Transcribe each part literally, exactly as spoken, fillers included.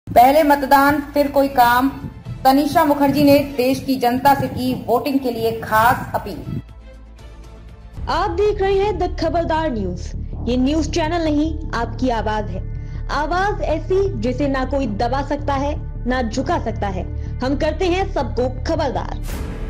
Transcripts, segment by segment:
पहले मतदान फिर कोई काम, तनिषा मुखर्जी ने देश की जनता से की वोटिंग के लिए खास अपील। आप देख रहे हैं द खबरदार न्यूज। ये न्यूज चैनल नहीं, आपकी आवाज है। आवाज ऐसी जिसे ना कोई दबा सकता है ना झुका सकता है। हम करते हैं सबको खबरदार।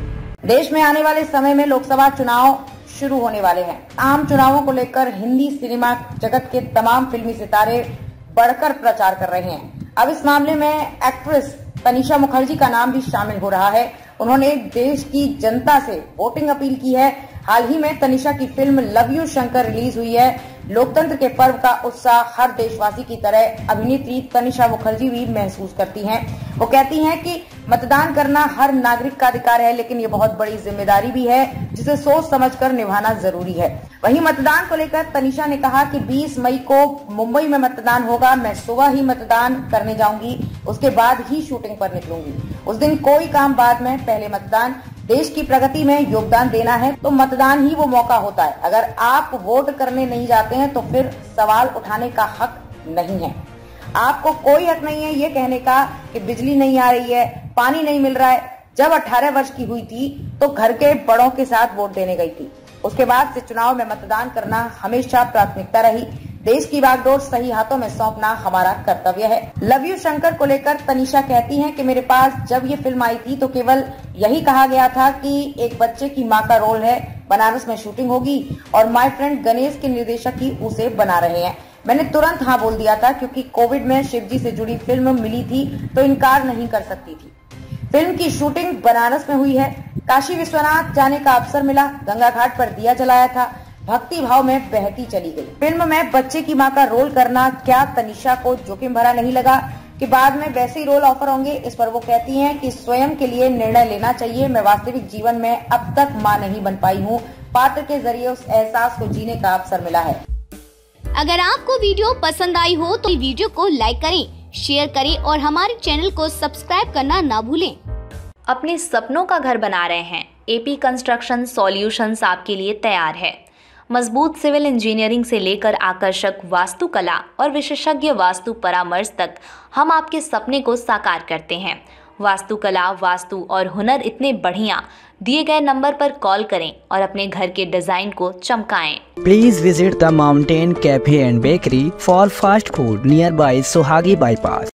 देश में आने वाले समय में लोकसभा चुनाव शुरू होने वाले हैं। आम चुनावों को लेकर हिंदी सिनेमा जगत के तमाम फिल्मी सितारे बढ़कर प्रचार कर रहे हैं। अब इस मामले में एक्ट्रेस तनिषा मुखर्जी का नाम भी शामिल हो रहा है। उन्होंने देश की जनता से वोटिंग अपील की है। हाल ही में तनिषा की film love you Shankar release हुई है। लोकतंत्र के पर्व का उत्साह हर देशवासी की तरह अभिनेत्री तनिषा मुखर्जी भी महसूस करती हैं। वो कहती हैं कि मतदान करना हर नागरिक का अधिकार है, लेकिन ये बहुत बड़ी जिम्मेदारी भी है जिसे सोच समझकर निभाना जरूरी है। वहीं मतदान को लेकर तनिषा ने कहा कि बीस मई को मुंबई में मतदान होगा। मैं सुबह ही मतदान करने जाऊंगी, उसके बाद ही शूटिंग पर निकलूंगी। उस दिन कोई काम बाद में, पहले मतदान। देश की प्रगति में योगदान देना है तो मतदान ही वो मौका होता है। अगर आप वोट करने नहीं जाते हैं तो फिर सवाल उठाने का हक नहीं है। आपको कोई हक नहीं है ये कहने का कि बिजली नहीं आ रही है, पानी नहीं मिल रहा है। जब अठारह वर्ष की हुई थी तो घर के बड़ों के साथ वोट देने गई थी। उसके बाद से चुनाव में मतदान करना हमेशा प्राथमिकता रही। देश की बागडोर सही हाथों में सौंपना हमारा कर्तव्य है। लव यू शंकर को लेकर तनिषा कहती हैं कि मेरे पास जब ये फिल्म आई थी तो केवल यही कहा गया था कि एक बच्चे की मां का रोल है, बनारस में शूटिंग होगी और माय फ्रेंड गणेश के निर्देशक ही उसे बना रहे हैं। मैंने तुरंत हाँ बोल दिया था क्योंकि कोविड में शिवजी से जुड़ी फिल्म मिली थी तो इनकार नहीं कर सकती थी। फिल्म की शूटिंग बनारस में हुई है। काशी विश्वनाथ जाने का अवसर मिला, गंगा घाट पर दिया जलाया था, भक्ति भाव में बहती चली गई। फिल्म में बच्चे की मां का रोल करना क्या तनिषा को जोखिम भरा नहीं लगा कि बाद में वैसे ही रोल ऑफर होंगे? इस पर वो कहती हैं कि स्वयं के लिए निर्णय लेना चाहिए। मैं वास्तविक जीवन में अब तक मां नहीं बन पाई हूँ। पात्र के जरिए उस एहसास को जीने का अवसर मिला है। अगर आपको वीडियो पसंद आई हो तो वीडियो को लाइक करें, शेयर करें और हमारे चैनल को सब्सक्राइब करना ना भूलें। अपने सपनों का घर बना रहे हैं? एपी कंस्ट्रक्शन सॉल्यूशंस आपके लिए तैयार है। मजबूत सिविल इंजीनियरिंग से लेकर आकर्षक वास्तुकला और विशेषज्ञ वास्तु परामर्श तक हम आपके सपने को साकार करते हैं। वास्तुकला, वास्तु और हुनर इतने बढ़िया। दिए गए नंबर पर कॉल करें और अपने घर के डिजाइन को चमकाएं। Please visit the mountain cafe and bakery for fast food nearby Sohagi bypass.